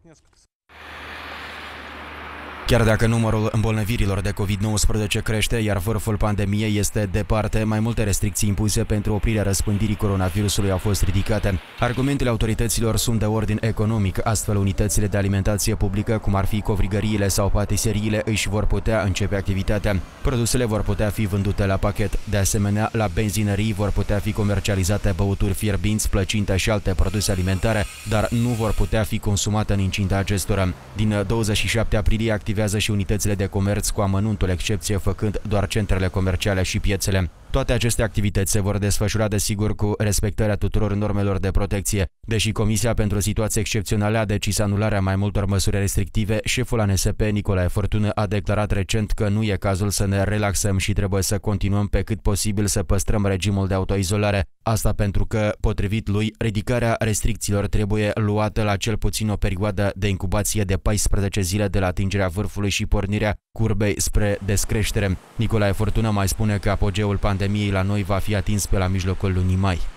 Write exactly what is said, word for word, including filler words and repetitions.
Chiar dacă numărul îmbolnăvirilor de COVID nouăsprezece crește, iar vârful pandemiei este departe, mai multe restricții impuse pentru oprirea răspândirii coronavirusului au fost ridicate. Argumentele autorităților sunt de ordin economic, astfel unitățile de alimentație publică, cum ar fi covrigăriile sau patiseriile, își vor putea începe activitatea. Produsele vor putea fi vândute la pachet. De asemenea, la benzinării vor putea fi comercializate băuturi fierbinți, plăcinte și alte produse alimentare, dar nu vor putea fi consumate în incinta acestora. Din douăzeci și șapte aprilie activează și unitățile de comerț cu amănuntul, excepție făcând doar centrele comerciale și piețele. Toate aceste activități se vor desfășura desigur cu respectarea tuturor normelor de protecție. Deși Comisia pentru Situații Excepționale a decis anularea mai multor măsuri restrictive, șeful A N S P, Nicolae Fărtună, a declarat recent că nu e cazul să ne relaxăm și trebuie să continuăm pe cât posibil să păstrăm regimul de autoizolare. Asta pentru că, potrivit lui, ridicarea restricțiilor trebuie luată la cel puțin o perioadă de incubație de paisprezece zile de la atingerea vârfului și pornirea curbei spre descreștere. Nicolae Fărtună mai spune că apogeul pandemiei la noi va fi atins pe la mijlocul lunii mai.